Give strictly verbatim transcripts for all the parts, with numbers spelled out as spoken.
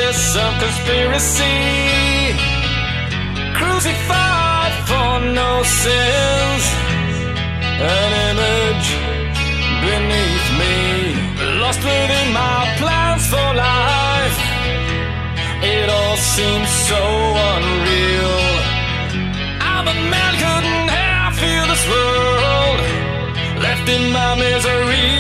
there's some conspiracy, crucified for no sins, an image beneath me, lost within my plans for life. It all seems so unreal. I'm a man, couldn't have feel this world, left in my misery.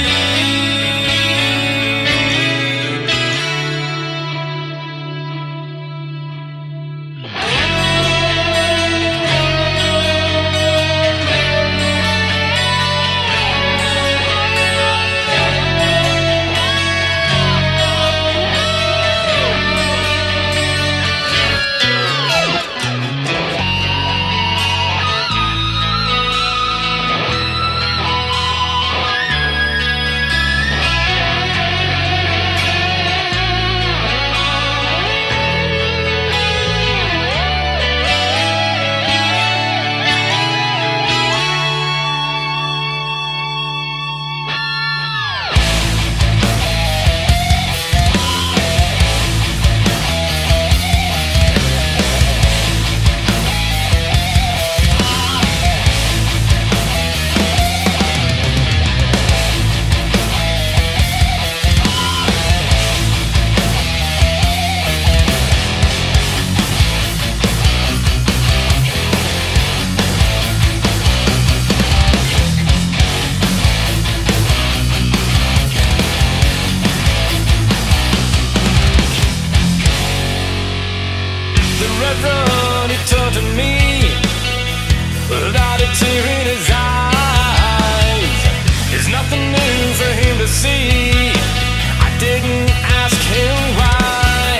Reverend, he turned to me without a tear in his eyes. There's nothing new for him to see. I didn't ask him why.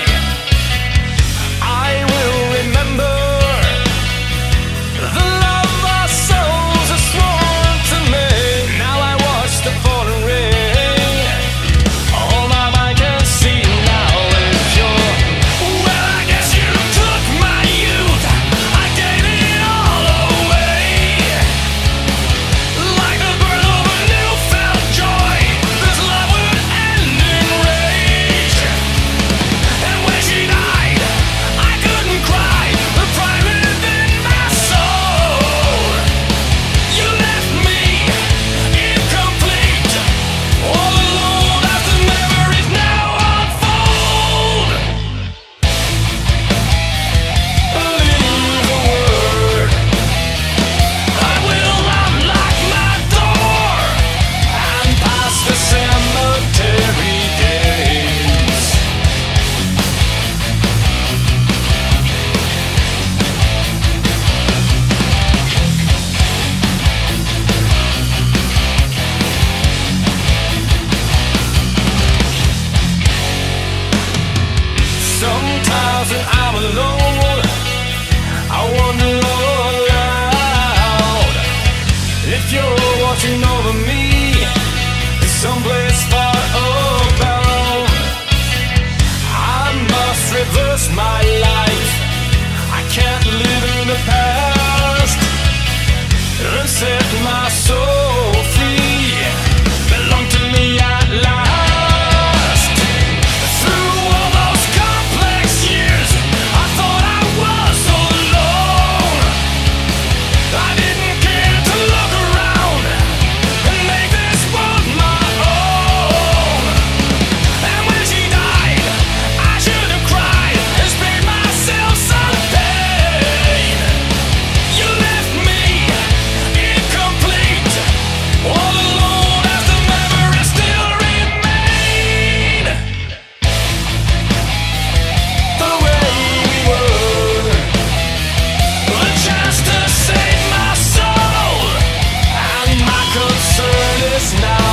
I will remember the love our souls have sworn to me. Now I watch the falling rain. All my mind can see now is pure. Well, I guess you took my youth. I gave it all away. Like the birth of a newfound joy, this love would end in rage. And when she died, I couldn't cry. The pride within my soul. You left me incomplete, all alone as the memories now unfold. Believe the word. I will unlock my door and pass the cemetery gates. Sometimes when I'm alone, I wonder aloud if you're watching over me, someplace far above. I must reverse my life. I can't live in the past and set my soul free. Belong to me at last. Through all those complex years, I thought I was alone. I didn't care to look around and make this world my own. And when she died, I should have cried and spared myself some pain. You left me incomplete, all alone as the memories still remain. The way we were, the chance to save my soul, and my concern is now